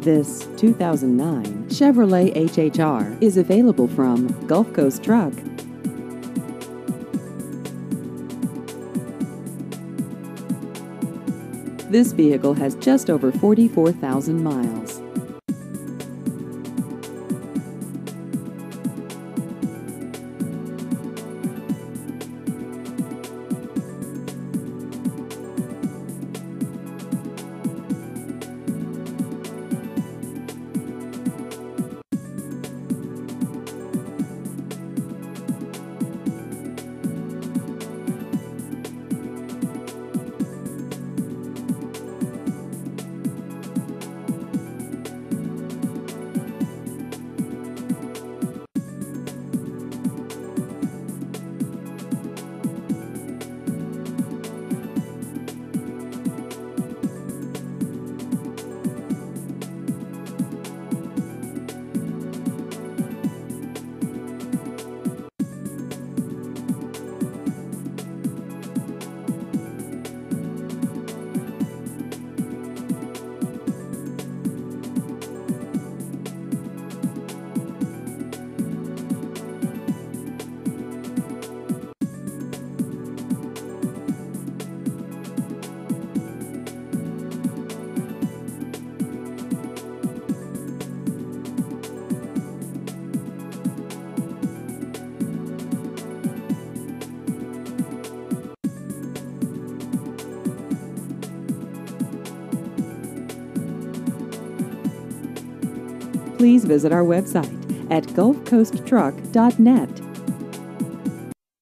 This 2009 Chevrolet HHR is available from Gulf Coast Truck. This vehicle has just over 44,000 miles. Please visit our website at gulfcoasttruck.net.